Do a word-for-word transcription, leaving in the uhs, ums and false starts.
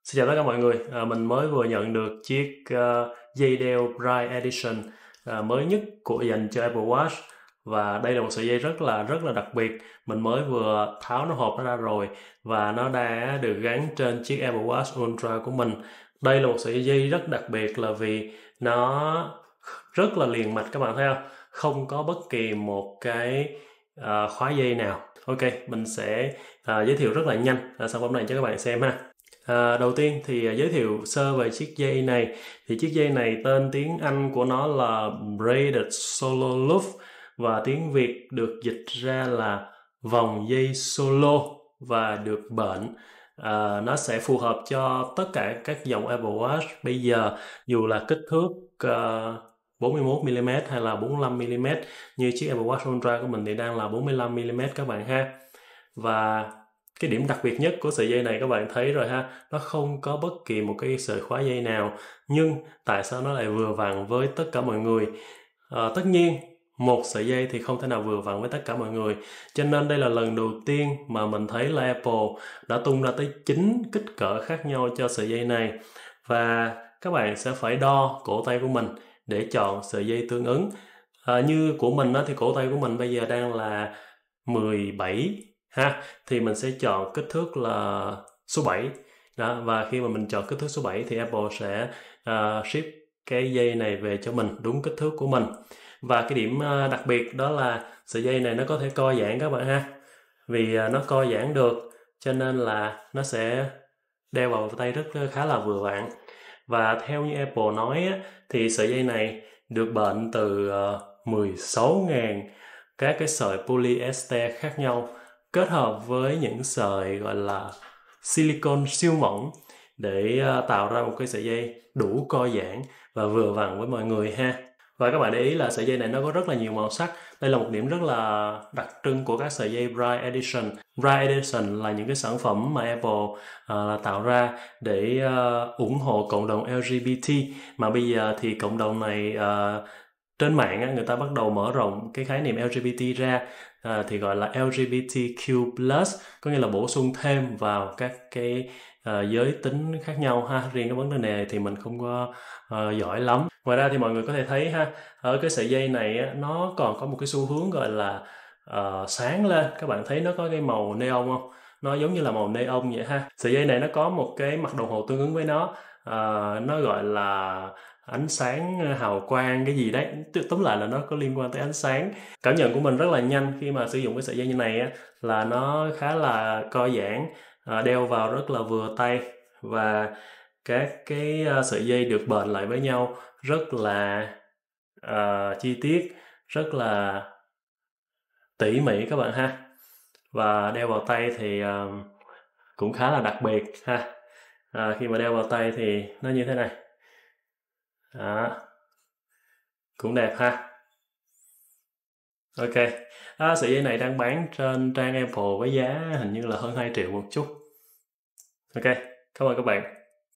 Xin chào tất cả mọi người, à, mình mới vừa nhận được chiếc uh, dây đeo Bright Edition uh, mới nhất của dành cho Apple Watch, và đây là một sợi dây rất là rất là đặc biệt. Mình mới vừa tháo nó hộp nó ra rồi và nó đã được gắn trên chiếc Apple Watch Ultra của mình. Đây là một sợi dây rất đặc biệt là vì nó rất là liền mạch, các bạn thấy không? Không có bất kỳ một cái uh, khóa dây nào. Ok, mình sẽ uh, giới thiệu rất là nhanh uh, sản phẩm này cho các bạn xem ha. À, đầu tiên thì giới thiệu sơ về chiếc dây này. Thì chiếc dây này tên tiếng Anh của nó là Braided Solo Loop, và tiếng Việt được dịch ra là vòng dây solo và được bện. À, nó sẽ phù hợp cho tất cả các dòng Apple Watch bây giờ, dù là kích thước uh, bốn mươi mốt mi li mét hay là bốn mươi lăm mi li mét. Như chiếc Apple Watch Ultra của mình thì đang là bốn mươi lăm mi li mét các bạn ha. Và cái điểm đặc biệt nhất của sợi dây này các bạn thấy rồi ha, nó không có bất kỳ một cái sợi khóa dây nào, nhưng tại sao nó lại vừa vặn với tất cả mọi người? À, tất nhiên một sợi dây thì không thể nào vừa vặn với tất cả mọi người, cho nên đây là lần đầu tiên mà mình thấy là Apple đã tung ra tới chín kích cỡ khác nhau cho sợi dây này, và các bạn sẽ phải đo cổ tay của mình để chọn sợi dây tương ứng. À, như của mình đó, thì cổ tay của mình bây giờ đang là mười bảy ha, thì mình sẽ chọn kích thước là số bảy đó, và khi mà mình chọn kích thước số bảy thì Apple sẽ uh, ship cái dây này về cho mình đúng kích thước của mình. Và cái điểm uh, đặc biệt đó là sợi dây này nó có thể co giãn các bạn ha, vì uh, nó co giãn được cho nên là nó sẽ đeo vào tay rất khá là vừa vặn. Và theo như Apple nói á, thì sợi dây này được bện từ uh, mười sáu nghìn các cái sợi polyester khác nhau, kết hợp với những sợi gọi là silicon siêu mỏng để uh, tạo ra một cái sợi dây đủ co giãn và vừa vặn với mọi người ha. Và các bạn để ý là sợi dây này nó có rất là nhiều màu sắc. Đây là một điểm rất là đặc trưng của các sợi dây Bright Edition. Bright Edition là những cái sản phẩm mà Apple uh, tạo ra để uh, ủng hộ cộng đồng L G B T, mà bây giờ thì cộng đồng này uh, trên mạng á, người ta bắt đầu mở rộng cái khái niệm L G B T ra, à, thì gọi là L G B T Q plus, có nghĩa là bổ sung thêm vào các cái uh, giới tính khác nhau ha. Riêng cái vấn đề này thì mình không có uh, giỏi lắm. Ngoài ra thì mọi người có thể thấy ha, ở cái sợi dây này á, nó còn có một cái xu hướng gọi là uh, sáng lên. Các bạn thấy nó có cái màu neon không? Nó giống như là màu neon vậy ha. Sợi dây này nó có một cái mặt đồng hồ tương ứng với nó, uh, nó gọi là ánh sáng hào quang cái gì đấy, tóm lại là nó có liên quan tới ánh sáng. Cảm nhận của mình rất là nhanh khi mà sử dụng cái sợi dây như này á, là nó khá là co giãn, đeo vào rất là vừa tay, và các cái sợi dây được bện lại với nhau rất là uh, chi tiết, rất là tỉ mỉ các bạn ha. Và đeo vào tay thì uh, cũng khá là đặc biệt ha. À, khi mà đeo vào tay thì nó như thế này. Đó. Cũng đẹp ha. Ok, à, sợi dây này đang bán trên trang Apple với giá hình như là hơn hai triệu một chút. Ok, cảm ơn các bạn.